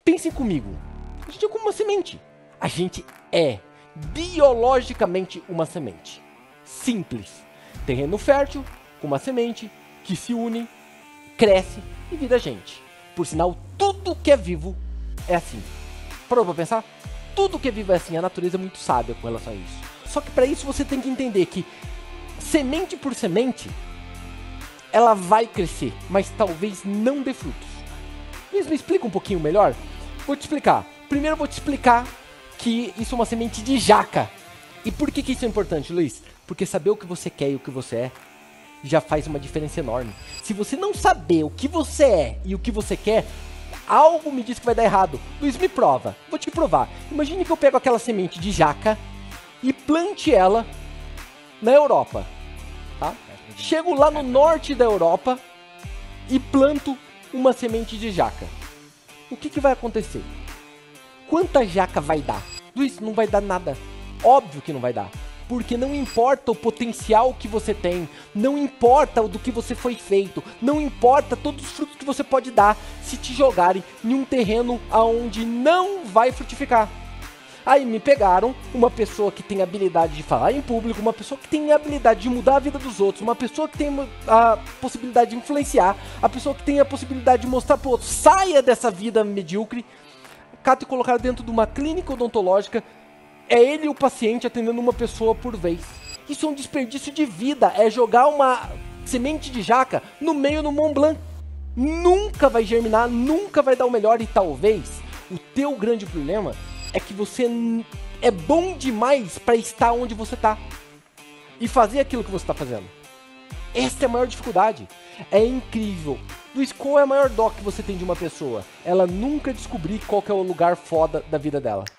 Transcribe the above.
Pensem comigo. A gente é como uma semente. A gente é biologicamente uma semente. Simples. Terreno fértil com uma semente que se une, cresce e vira gente. Por sinal, tudo que é vivo é assim. Parou pra pensar? Tudo que é vivo é assim. A natureza é muito sábia com relação a isso. Só que para isso você tem que entender que semente por semente, ela vai crescer, mas talvez não dê frutos. Luiz, me explica um pouquinho melhor? Vou te explicar. Primeiro eu vou te explicar que isso é uma semente de jaca. E por que isso é importante, Luiz? Porque saber o que você quer e o que você é já faz uma diferença enorme. Se você não saber o que você é e o que você quer, algo me diz que vai dar errado. Luiz, me prova. Vou te provar. Imagine que eu pego aquela semente de jaca e plante ela na Europa. Tá? Chego lá no norte da Europa e planto uma semente de jaca. O que vai acontecer? Quanta jaca vai dar? Luiz, não vai dar nada. Óbvio que não vai dar. Porque não importa o potencial que você tem, não importa do que você foi feito, não importa todos os frutos que você pode dar se te jogarem em um terreno onde não vai frutificar. Aí me pegaram uma pessoa que tem habilidade de falar em público, uma pessoa que tem a habilidade de mudar a vida dos outros, uma pessoa que tem a possibilidade de influenciar, a pessoa que tem a possibilidade de mostrar pro outro, saia dessa vida medíocre, cato e colocar dentro de uma clínica odontológica. É ele e o paciente atendendo uma pessoa por vez. Isso é um desperdício de vida, é jogar uma semente de jaca no meio do Mont Blanc. Nunca vai germinar, nunca vai dar o melhor e talvez o teu grande problema é que você é bom demais para estar onde você está e fazer aquilo que você está fazendo. Essa é a maior dificuldade. É incrível. Luiz, qual é a maior dó que você tem de uma pessoa? Ela nunca descobrir qual que é o lugar foda da vida dela.